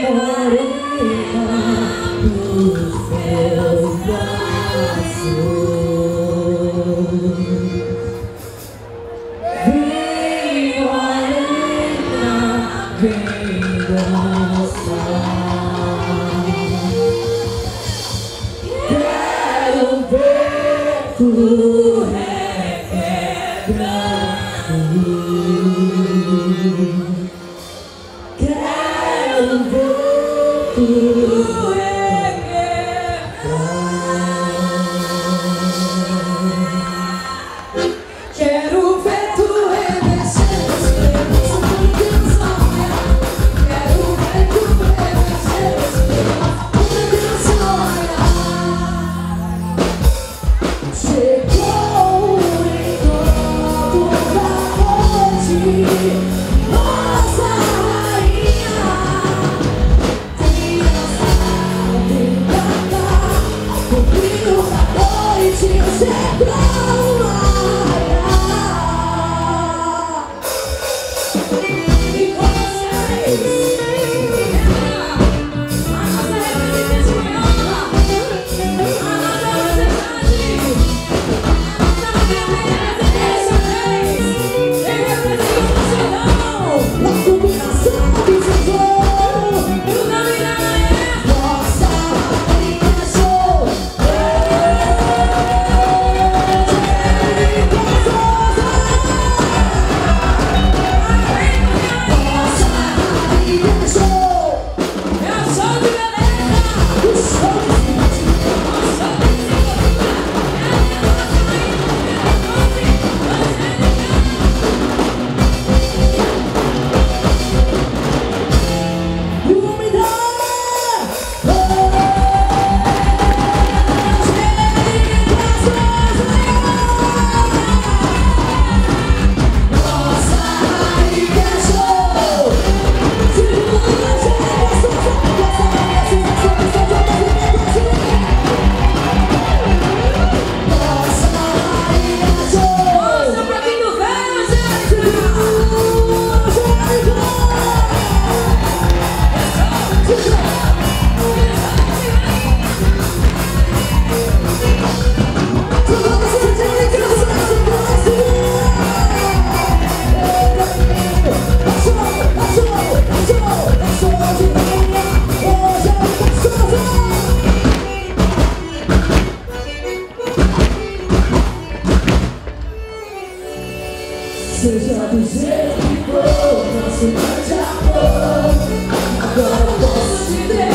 Quero ver tu requebrando. Quero ver tu requebrando. Quero ver tu remexer os meus sonhos. Quero ver tu remexer os meus sonhos. Chegou o encontro da noite, nossa rainha. Criança, vem pra cá, o brilho da noite chegou a raiar. E vocês, a nossa representante espanhola, a nossa representante, a combinação do João, e o nome dela é Nossa Rainha Show. Nossa Rainha Show. É o show de beleza, o show de simpatia, o show de simpatia. Seja do jeito que for, nosso grande amor, agora eu posso te ver.